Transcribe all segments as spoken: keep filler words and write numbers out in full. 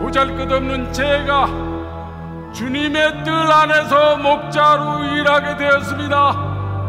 보잘것없는 제가 주님의 뜻 안에서 목자로 일하게 되었습니다.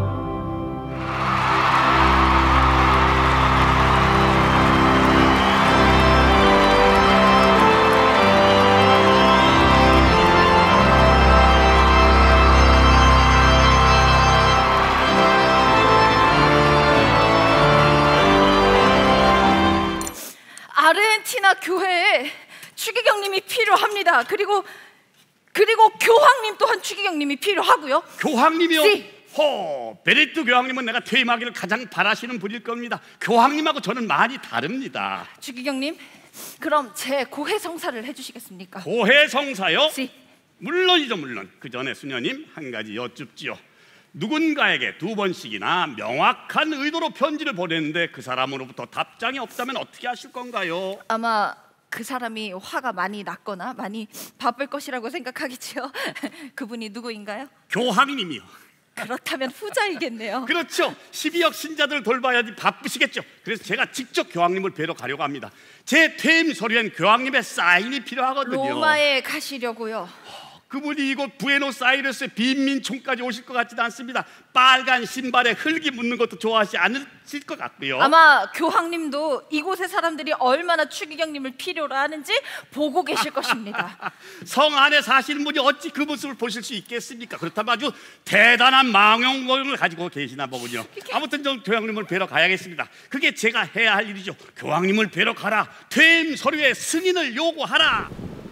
아르헨티나 교회에 추기경님이 필요합니다. 그리고 그리고 교황님 또한 추기경님이 필요하고요. 교황님이요? 씨. 호, 베네디토 교황님은 내가 퇴임하기를 가장 바라시는 분일 겁니다. 교황님하고 저는 많이 다릅니다. 추기경님, 그럼 제 고해 성사를 해주시겠습니까? 고해 성사요? 씨. 물론이죠, 물론. 그 전에 수녀님 한 가지 여쭙지요. 누군가에게 두 번씩이나 명확한 의도로 편지를 보냈는데 그 사람으로부터 답장이 없다면 어떻게 하실 건가요? 아마 그 사람이 화가 많이 났거나 많이 바쁠 것이라고 생각하겠지요. 그분이 누구인가요? 교황님이요. 그렇다면 후자이겠네요. 그렇죠. 십이억 신자들 돌봐야지 바쁘시겠죠. 그래서 제가 직접 교황님을 뵈러 가려고 합니다. 제 퇴임 서류엔 교황님의 사인이 필요하거든요. 로마에 가시려고요. 그분이 이곳 부에노스아이레스의 빈민촌까지 오실 것 같지도 않습니다. 빨간 신발에 흙이 묻는 것도 좋아하지 않으실 것 같고요. 아마 교황님도 이곳의 사람들이 얼마나 추기경님을 필요로 하는지 보고 계실 것입니다. 성 안에 사시는 분이 어찌 그 모습을 보실 수 있겠습니까? 그렇다면 아주 대단한 망용을 가지고 계시나 보군요. 아무튼 좀 교황님을 뵈러 가야겠습니다. 그게 제가 해야 할 일이죠. 교황님을 뵈러 가라. 퇴임 서류에 승인을 요구하라.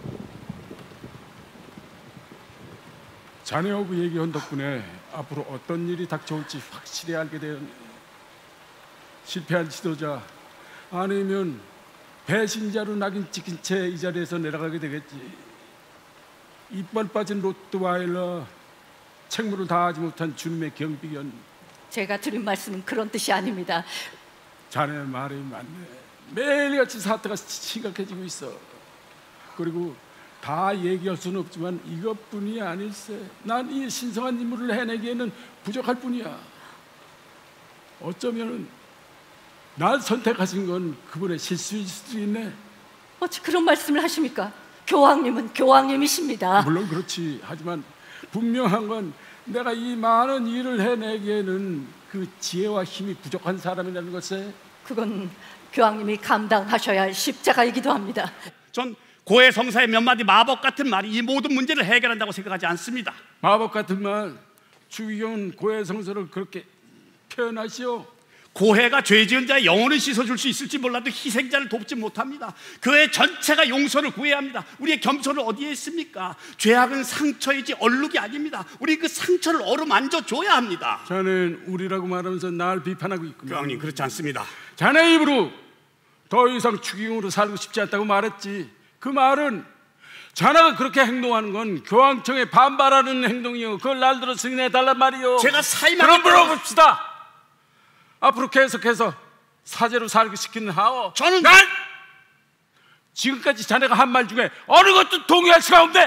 자네하고 얘기한 덕분에 앞으로 어떤 일이 닥쳐올지 확실히 알게 되었네. 실패한 지도자 아니면 배신자로 낙인 찍힌 채 이 자리에서 내려가게 되겠지. 이빨 빠진 로트와일러, 책무를 다하지 못한 주님의 경비견. 제가 드린 말씀은 그런 뜻이 아닙니다. 자네 말이 맞네. 매일같이 사태가 심각해지고 있어. 그리고 다 얘기할 수는 없지만 이것뿐이 아닐세. 난 이 신성한 임무를 해내기에는 부족할 뿐이야. 어쩌면 날 선택하신 건 그분의 실수일 수도 있네. 어찌 그런 말씀을 하십니까? 교황님은 교황님이십니다. 물론 그렇지. 하지만 분명한 건 내가 이 많은 일을 해내기에는 그 지혜와 힘이 부족한 사람이라는 것에. 그건 교황님이 감당하셔야 할 십자가이기도 합니다. 전 고해 성사의 몇 마디 마법 같은 말이 이 모든 문제를 해결한다고 생각하지 않습니다. 마법 같은 말, 추기경은 고해 성사를 그렇게 표현하시오. 고해가 죄 지은 자의 영혼을 씻어줄 수 있을지 몰라도 희생자를 돕지 못합니다. 교회 전체가 용서를 구해야 합니다. 우리의 겸손은 어디에 있습니까? 죄악은 상처이지 얼룩이 아닙니다. 우리 그 상처를 어루만져 줘야 합니다. 자네는 우리라고 말하면서 날 비판하고 있구나. 교황님, 그렇지 않습니다. 자네 입으로 더 이상 추기경으로 살고 싶지 않다고 말했지. 그 말은 자네가 그렇게 행동하는 건 교황청에 반발하는 행동이요. 그걸 날들어 승인해달란 말이요. 제가 사임하겠다. 그럼 물어봅시다. 앞으로 계속해서 사제로 살게 시키는 하오. 저는 난 지금까지 자네가 한 말 중에 어느 것도 동의할 수가 없네.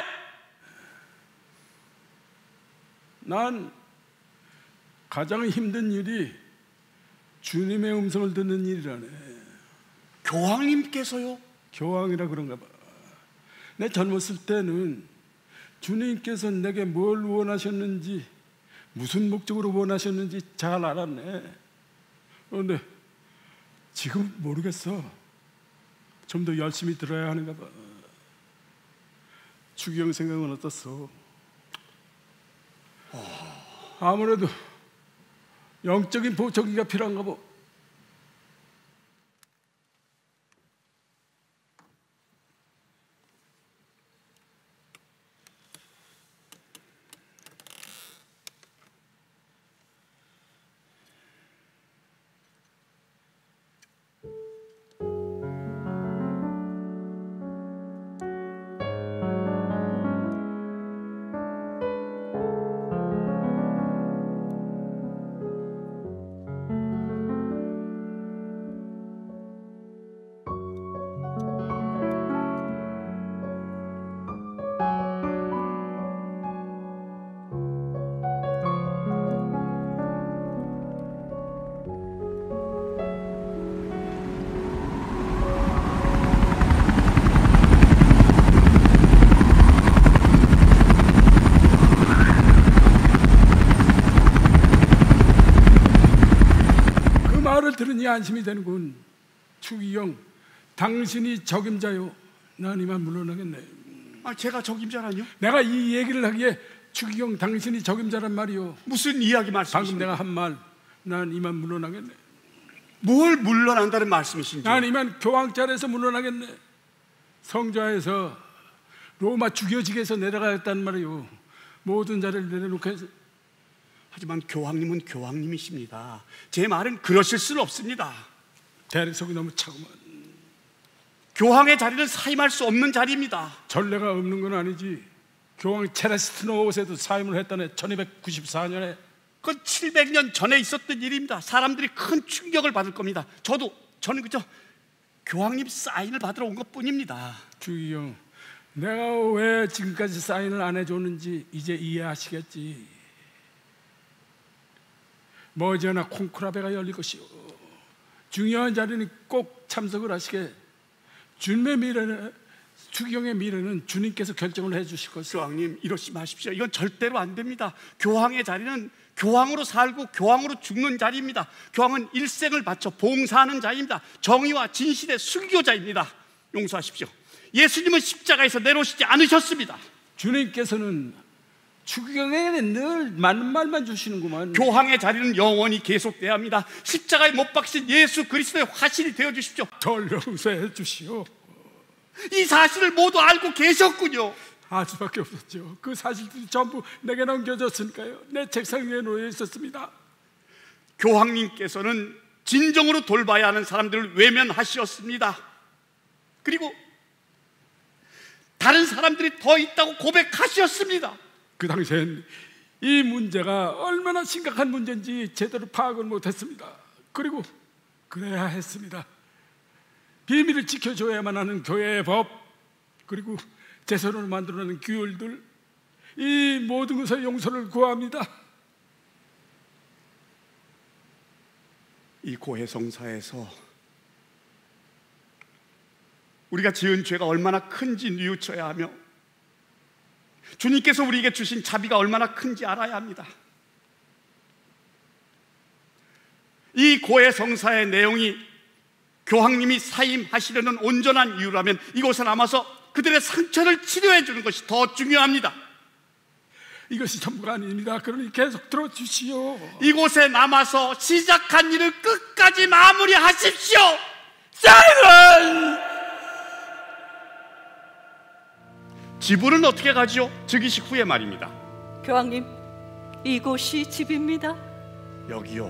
난 가장 힘든 일이 주님의 음성을 듣는 일이라네. 교황님께서요? 교황이라 그런가 봐. 내 젊었을 때는 주님께서 내게 뭘 원하셨는지, 무슨 목적으로 원하셨는지 잘 알았네. 그런데 지금 모르겠어. 좀 더 열심히 들어야 하는가 봐. 추기경 생각은 어떻소? 아무래도 영적인 보청기가 필요한가 봐. 마음이 안심이 되는군. 추기경, 당신이 적임자요. 난 이만 물러나겠네. 아, 제가 적임자라뇨? 내가 이 얘기를 하기에 추기경, 당신이 적임자란 말이요. 무슨 이야기 말씀이십니까? 방금 내가 한 말, 난 이만 물러나겠네. 뭘 물러난다는 말씀이신지? 난 이만 교황자리에서 물러나겠네. 성좌에서 로마 주교직에서 내려가겠다는 말이요. 모든 자리를 내려놓고 해서. 하지만 교황님은 교황님이십니다. 제 말은 그러실 수는 없습니다. 대리석이 너무 차구만. 교황의 자리는 사임할 수 없는 자리입니다. 전례가 없는 건 아니지. 교황 체레스티노 오 세도 사임을 했다네. 천이백구십사 년에. 그건 칠백 년 전에 있었던 일입니다. 사람들이 큰 충격을 받을 겁니다. 저도 저는 그저 교황님 사인을 받으러 온 것뿐입니다. 추기경, 내가 왜 지금까지 사인을 안 해줬는지 이제 이해하시겠지. 머지않아 콩쿠라베가 열릴 것이오. 중요한 자리는 꼭 참석을 하시게. 주님의 미래는, 추기경의 미래는 주님께서 결정을 해주실 것이오. 교황님, 이러지 마십시오. 이건 절대로 안 됩니다. 교황의 자리는 교황으로 살고 교황으로 죽는 자리입니다. 교황은 일생을 바쳐 봉사하는 자입니다. 정의와 진실의 순교자입니다. 용서하십시오. 예수님은 십자가에서 내려오시지 않으셨습니다. 주님께서는 추기경에게 늘 맞는 말만 주시는구만. 교황의 자리는 영원히 계속돼야 합니다. 십자가에 못 박힌 예수 그리스도의 화신이 되어 주십시오. 절 용서해 주시오. 이 사실을 모두 알고 계셨군요. 알 수밖에 없었죠. 그 사실들이 전부 내게 넘겨졌으니까요. 내 책상 위에 놓여 있었습니다. 교황님께서는 진정으로 돌봐야 하는 사람들을 외면하셨습니다. 그리고 다른 사람들이 더 있다고 고백하셨습니다. 그 당시엔 이 문제가 얼마나 심각한 문제인지 제대로 파악을 못했습니다. 그리고 그래야 했습니다. 비밀을 지켜줘야만 하는 교회의 법, 그리고 제 손으로 만들어낸 규율들, 이 모든 것의 용서를 구합니다. 이 고해성사에서 우리가 지은 죄가 얼마나 큰지 뉘우쳐야 하며 주님께서 우리에게 주신 자비가 얼마나 큰지 알아야 합니다. 이 고해성사의 내용이 교황님이 사임하시려는 온전한 이유라면 이곳에 남아서 그들의 상처를 치료해 주는 것이 더 중요합니다. 이것이 전부가 아닙니다. 그러니 계속 들어주시오. 이곳에 남아서 시작한 일을 끝까지 마무리하십시오. 사이먼! 지불은 어떻게 가지요? 즉위식 후에 말입니다. 교황님, 이곳이 집입니다. 여기요.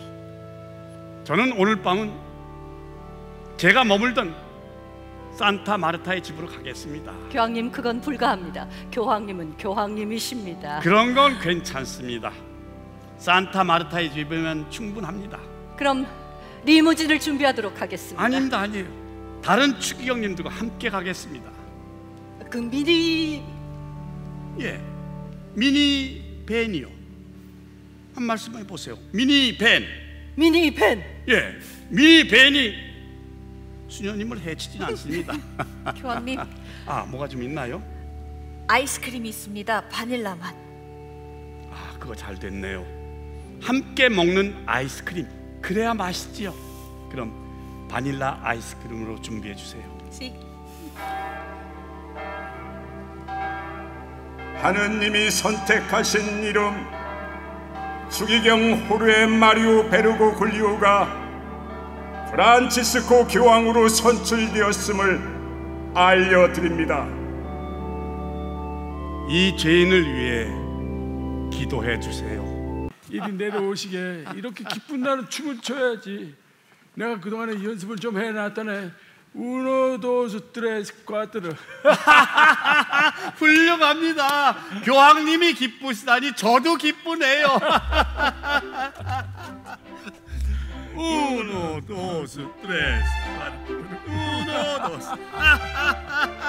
저는 오늘 밤은 제가 머물던 산타 마르타의 집으로 가겠습니다. 교황님, 그건 불가합니다. 교황님은 교황님이십니다. 그런 건 괜찮습니다. 산타 마르타의 집이면 충분합니다. 그럼 리무진을 준비하도록 하겠습니다. 아닙니다, 아니에요. 다른 추기경님들과 함께 가겠습니다. 그 미리... 예, 미니 밴이요. 한 말씀 해보세요. 미니 밴. 미니 밴. 예, 미니 밴이 수녀님을 해치진 않습니다. 교황님, 아, 뭐가 좀 있나요? 아이스크림이 있습니다. 바닐라 맛. 아, 그거 잘 됐네요. 함께 먹는 아이스크림, 그래야 맛있지요. 그럼 바닐라 아이스크림으로 준비해 주세요. 시. 하느님이 선택하신 이름 추기경 호르에 마리오 베르고 굴리오가 프란치스코 교황으로 선출되었음을 알려드립니다. 이 죄인을 위해 기도해 주세요. 이리 내려오시게. 이렇게 기쁜 날은 춤을 춰야지. 내가 그동안에 연습을 좀 해놨다네. Uno, dos, tres, cuatro. 훌륭합니다. 교황님이 기쁘시다니 저도 기쁘네요. Uno, dos, tres, cuatro. Uno, dos.